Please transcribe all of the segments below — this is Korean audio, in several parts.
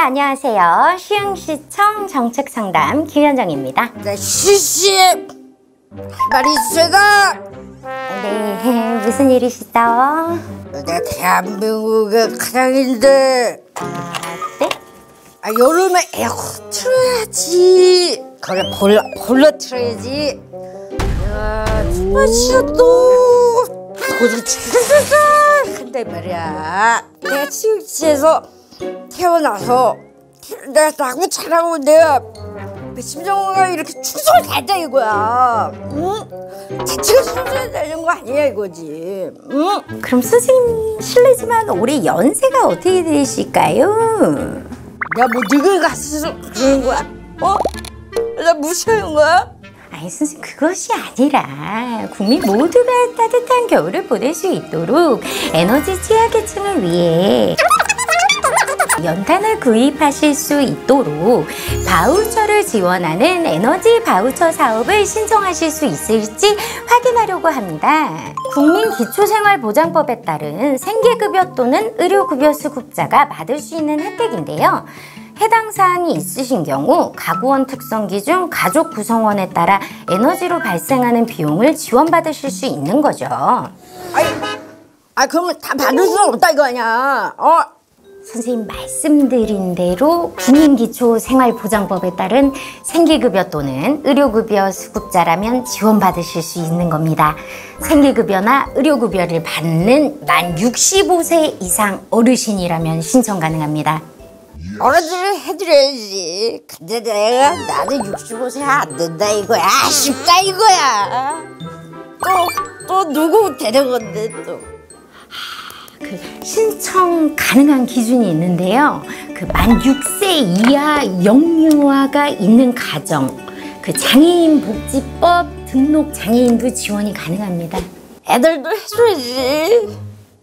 안녕하세요. 시흥시청 정책상담 김현정입니다. 네, 시시 말이 있어가. 네, 무슨 일이시죠? 내가 대한민국의 가장인데 네? 여름에 에어컨 틀어야지. 그래, 볼러 틀어야지. 야, 정말 싫어도 도저히 죽겠어 한단 말이야. 내가 시흥시에서 태어나서 내가 나고 자라고 내가 심정가 이렇게 충성을 다했다 이거야. 응? 자체가 충성해야 되는 거 아니야 이거지. 응? 그럼 선생님 실례지만 올해 연세가 어떻게 되실까요? 내가 뭐 늙은 가수로 그러는 거야? 어? 나 무시하는 거야? 아니 선생님 그것이 아니라 국민 모두가 따뜻한 겨울을 보낼 수 있도록 에너지 취약계층을 위해 연탄을 구입하실 수 있도록 바우처를 지원하는 에너지 바우처 사업을 신청하실 수 있을지 확인하려고 합니다. 국민기초생활보장법에 따른 생계급여 또는 의료급여 수급자가 받을 수 있는 혜택인데요. 해당 사항이 있으신 경우 가구원 특성 기준 가족 구성원에 따라 에너지로 발생하는 비용을 지원받으실 수 있는 거죠. 그러면 다 받을 수는 없다 이거 아니야. 선생님 말씀드린 대로 국민기초생활보장법에 따른 생계급여 또는 의료급여 수급자라면 지원받으실 수 있는 겁니다. 생계급여나 의료급여를 받는 만 65세 이상 어르신이라면 신청 가능합니다. 어른들을 해드려야지. 근데 나는 65세 안 된다 이거야. 아쉽다 이거야. 또 누구 되는 건데 또. 신청 가능한 기준이 있는데요. 만 6세 이하 영유아가 있는 가정, 장애인 복지법 등록 장애인도 지원이 가능합니다. 애들도 해줘야지.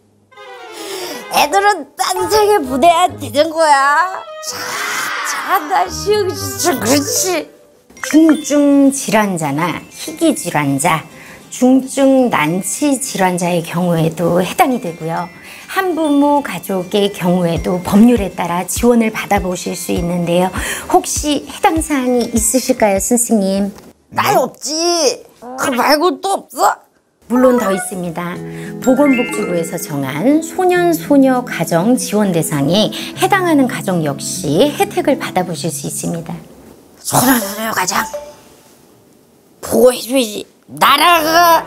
애들은 딴 세계 보내야 되는 거야. 나 시흥시청 그렇지. 중증 질환자나 희귀 질환자, 중증 난치 질환자의 경우에도 해당이 되고요. 한부모 가족의 경우에도 법률에 따라 지원을 받아보실 수 있는데요. 혹시 해당 사항이 있으실까요, 선생님? 난 없지. 그 말고 또 없어? 물론 더 있습니다. 보건복지부에서 정한 소년, 소녀 가정 지원 대상에 해당하는 가정 역시 혜택을 받아보실 수 있습니다. 소년, 소녀 가정 보호해줘야지. 나라가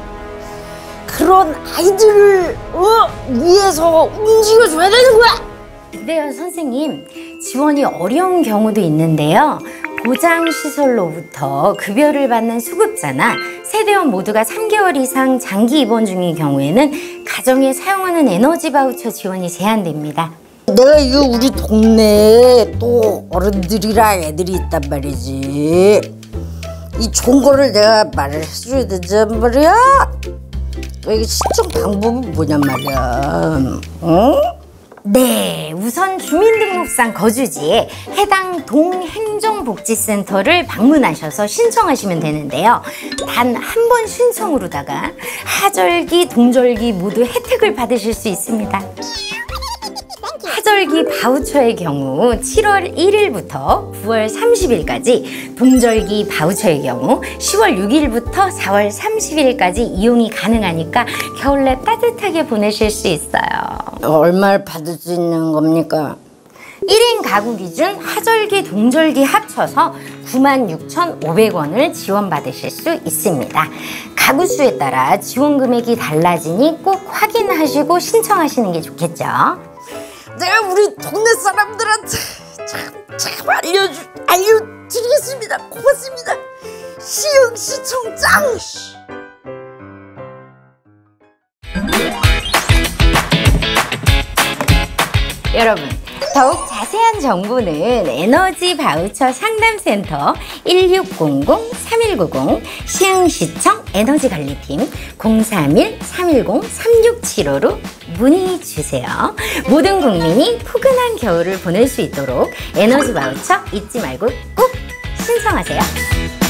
그런 아이들을 위해서 움직여줘야 되는 거야. 근데요 선생님, 지원이 어려운 경우도 있는데요. 보장시설로부터 급여를 받는 수급자나 세대원 모두가 3개월 이상 장기 입원 중인 경우에는 가정에 사용하는 에너지 바우처 지원이 제한됩니다. 내가 이거 우리 동네에 또 어른들이랑 애들이 있단 말이지. 이 좋은 거를 내가 말을 해줘야 되단 말이야. 이게 신청 방법은 뭐냔 말이야. 응? 네, 우선 주민등록상 거주지에 해당 동행정복지센터를 방문하셔서 신청하시면 되는데요. 단 한 번 신청으로다가 하절기, 동절기 모두 혜택을 받으실 수 있습니다. 하절기 바우처의 경우 7월 1일부터 9월 30일까지, 동절기 바우처의 경우 10월 6일부터 4월 30일까지 이용이 가능하니까 겨울내 따뜻하게 보내실 수 있어요. 얼마를 받을 수 있는 겁니까? 1인 가구 기준 하절기, 동절기 합쳐서 96,500원을 지원받으실 수 있습니다. 가구 수에 따라 지원 금액이 달라지니 꼭 확인하시고 신청하시는 게 좋겠죠. 내가 우리 동네 사람들한테 참 알려드리겠습니다. 고맙습니다. 시흥시청장. 여러분, 더욱 자세한 정보는 에너지 바우처 상담센터 1600-3190 시흥시청 에너지관리팀 031-310-3675로 문의 주세요. 모든 국민이 포근한 겨울을 보낼 수 있도록 에너지 바우처 잊지 말고 꼭 신청하세요.